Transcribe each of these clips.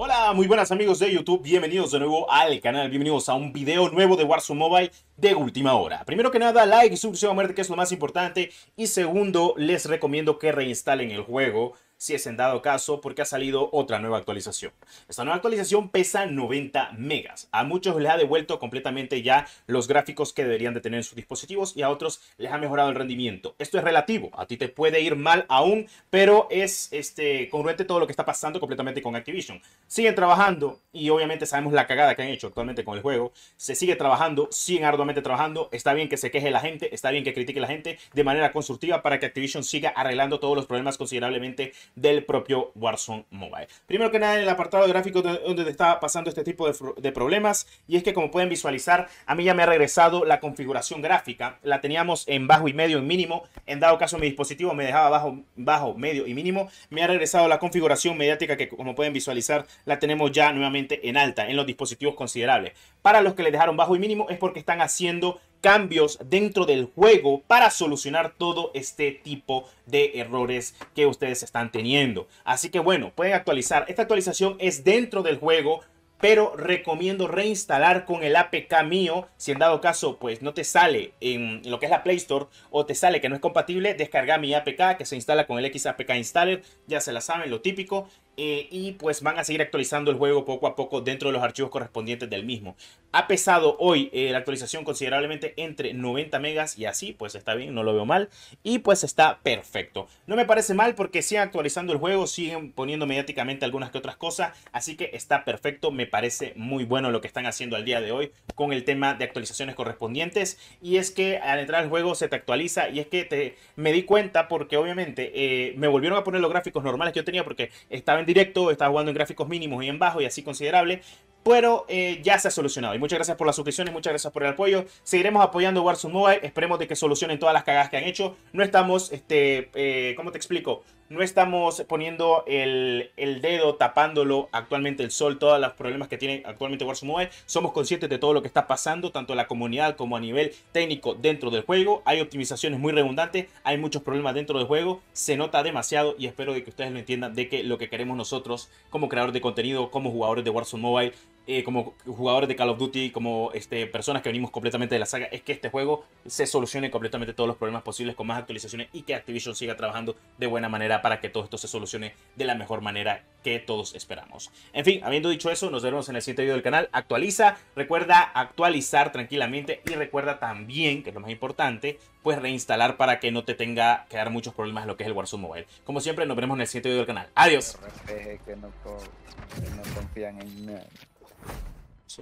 Hola, muy buenas amigos de YouTube, bienvenidos de nuevo al canal, bienvenidos a un video nuevo de Warzone Mobile de última hora. Primero que nada, like y suscripción a muerte, que es lo más importante. Y segundo, les recomiendo que reinstalen el juego, si es en dado caso, porque ha salido otra nueva actualización. Esta nueva actualización pesa 90 megas. A muchos les ha devuelto completamente ya los gráficos que deberían de tener en sus dispositivos y a otros les ha mejorado el rendimiento. Esto es relativo, a ti te puede ir mal aún, pero es congruente todo lo que está pasando completamente con Activision. Siguen trabajando y obviamente sabemos la cagada que han hecho actualmente con el juego. Se sigue trabajando, siguen arduamente trabajando. Está bien que se queje la gente, está bien que critique la gente de manera constructiva para que Activision siga arreglando todos los problemas considerablemente del propio Warzone Mobile. Primero que nada, en el apartado de gráficos donde está pasando este tipo de problemas, y es que como pueden visualizar, a mí ya me ha regresado la configuración gráfica. La teníamos en bajo y medio, en mínimo. En dado caso mi dispositivo me dejaba bajo, medio y mínimo. Me ha regresado la configuración mediática que, como pueden visualizar, la tenemos ya nuevamente en alta en los dispositivos considerables. Para los que le dejaron bajo y mínimo es porque están haciendo cambios dentro del juego para solucionar todo este tipo de errores que ustedes están teniendo. Así que bueno, pueden actualizar. Esta actualización es dentro del juego, pero recomiendo reinstalar con el APK mío. Si en dado caso pues no te sale en lo que es la Play Store o te sale que no es compatible, descarga mi APK que se instala con el XAPK Installer. Ya se la saben, lo típico. Y pues van a seguir actualizando el juego poco a poco dentro de los archivos correspondientes del mismo. Ha pesado hoy la actualización considerablemente entre 90 megas y así pues está bien, no lo veo mal. Y pues está perfecto. No me parece mal porque siguen actualizando el juego, siguen poniendo mediáticamente algunas que otras cosas. Así que está perfecto, me parece muy bueno lo que están haciendo al día de hoy con el tema de actualizaciones correspondientes. Y es que al entrar al juego se te actualiza y es que me di cuenta porque obviamente me volvieron a poner los gráficos normales que yo tenía porque estaba en directo, estaba jugando en gráficos mínimos y en bajo y así considerable. Pero ya se ha solucionado. Y muchas gracias por las suscripciones, muchas gracias por el apoyo. Seguiremos apoyando Warzone Mobile. Esperemos de que solucionen todas las cagadas que han hecho. No estamos, ¿cómo te explico? No estamos poniendo el dedo, tapándolo actualmente el sol, todos los problemas que tiene actualmente Warzone Mobile. Somos conscientes de todo lo que está pasando, tanto en la comunidad como a nivel técnico dentro del juego. Hay optimizaciones muy redundantes, hay muchos problemas dentro del juego. Se nota demasiado y espero de que ustedes lo entiendan, de que lo que queremos nosotros como creadores de contenido, como jugadores de Warzone Mobile, como jugadores de Call of Duty, como personas que venimos completamente de la saga, es que este juego se solucione completamente todos los problemas posibles con más actualizaciones y que Activision siga trabajando de buena manera para que todo esto se solucione de la mejor manera que todos esperamos. En fin, habiendo dicho eso, nos vemos en el siguiente video del canal. Actualiza, recuerda actualizar tranquilamente y recuerda también, que es lo más importante, pues reinstalar para que no te tenga que dar muchos problemas en lo que es el Warzone Mobile. Como siempre, nos veremos en el siguiente video del canal. Adiós. RPG que no confían en nada. Sí.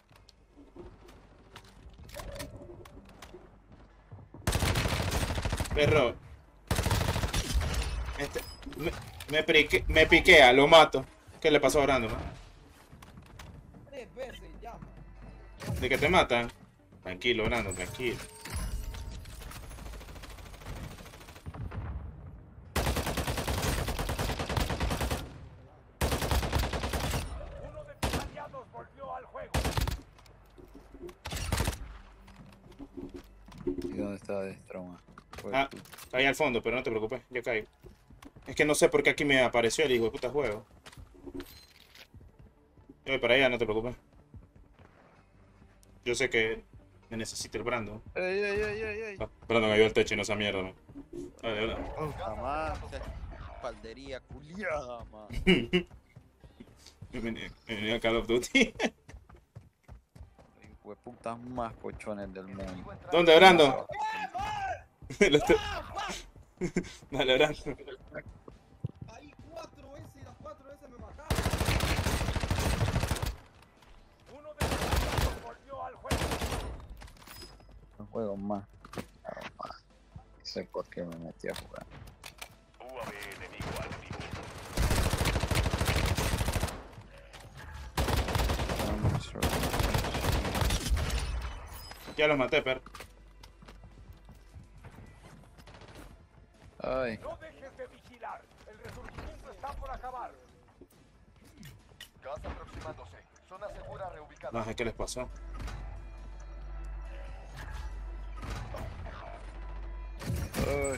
Perro. Este, me piquea, lo mato. ¿Qué le pasó a Brando? 3 veces ya. ¿De que te matan? Tranquilo, Brando, tranquilo. Uno de tus aliados volvió al juego. ¿Y dónde está Destroma? Ah, está ahí al fondo, pero no te preocupes, yo caigo. Es que no sé por qué aquí me apareció el hijo de puta juego. Yo voy para allá, no te preocupes. Yo sé que me necesita el Brando. ¡Ey! Brando cayó al techo y no esa mierda, ¿no? Dale, dale. Jamás. Paldería culiada, man. Bienvenido a Call of Duty. Hijo de putas más cochones del mundo. ¿Dónde, Brando? Dale, Brando. Ahí 4 veces y las 4 veces me mataron. Uno de tus aliados volvió al juego. No juego más. No sé por qué me metí a jugar. UAV enemigo activo. Ya los maté, per. Ay, No dejes de vigilar. El resurgimiento está por acabar. Gas aproximándose. Zona segura reubicada. No sé qué les pasó.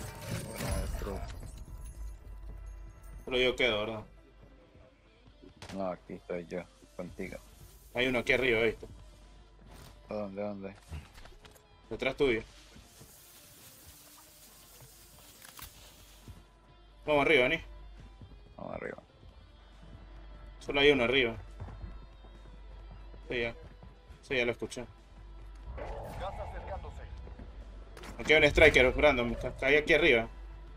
bueno, Pero yo quedo, ¿verdad? No, aquí estoy yo, contigo. Hay uno aquí arriba, ¿viste? ¿Dónde, dónde? Detrás tuyo. Vamos arriba, Ani. Vamos arriba. Solo hay uno arriba. Sí, ya. Sí, ya lo escuché. Gas acercándose. Aquí hay un striker, random. Está ahí aquí arriba.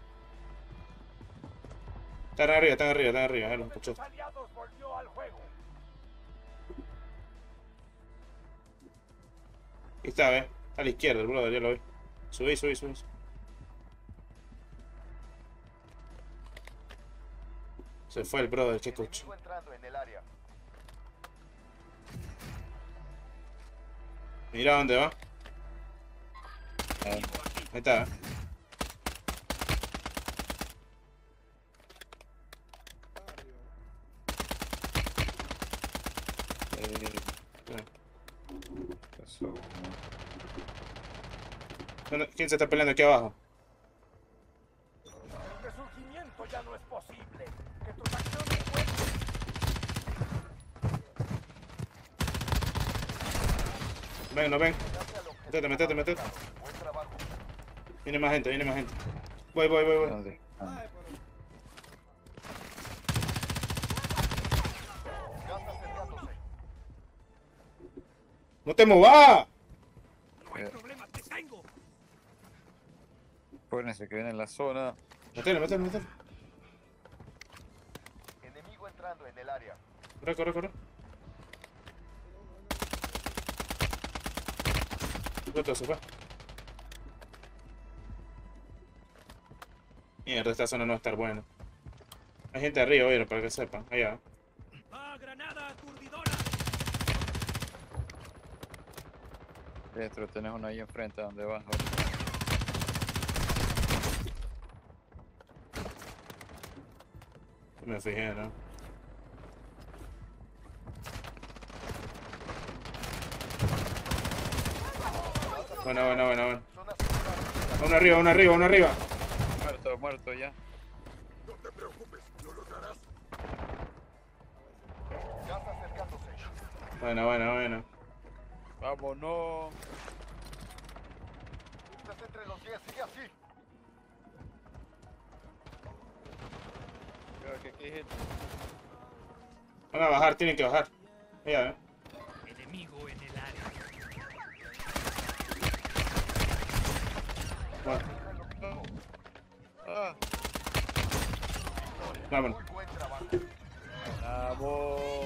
Están arriba, están arriba, están arriba. Ya lo escuché. Sus aliados volvió al juego. Ahí está, ¿ves? Está a la izquierda, el brother, ya lo vi. Subí, subí, subí. Se fue el brother, qué coche. Enemigo entrando en el área. Mira dónde va. Ahí. Ahí está. Pasó uno. ¿Quién se está peleando aquí abajo? El resurgimiento ya no es posible. Que tus acciones cuenten. Ven, no ven. Llegaste al objetivo. Métete, métete, métete. Buen trabajo. Viene más gente, viene más gente. Voy, voy, voy, voy. ¿Dónde? Ah, Ay, pero... Gas acercándose. ¡No te movas! Acuérdense que viene en la zona. Métele, métele, métele. Enemigo entrando en el área. Corre, corre, corre. Otro se fue. Mierda, esta zona no va a estar buena. Hay gente arriba, oye, para que sepan. Allá. Dentro tenés uno ahí enfrente donde vas. Me fijé, ¿no? Bueno, bueno, bueno, bueno. Zona asegurada. Uno arriba, uno arriba, uno arriba. Muerto, muerto ya. No te preocupes, lo lograrás. Gas acercándose. Bueno, bueno, bueno. Vámonos. Estás entre los 10, sigue así. Creo que aquí hay gente. Van a bajar, tienen que bajar. Allá, ¿eh? Enemigo en el área. Bueno, Ah, vámonos. Muy buen trabajo. vamos.